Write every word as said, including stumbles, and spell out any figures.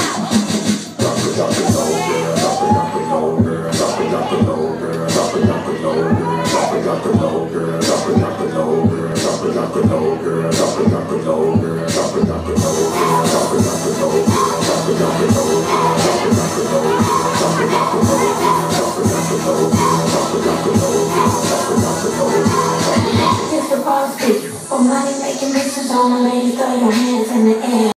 For money making missions, all my ladies, throw your hands in the air.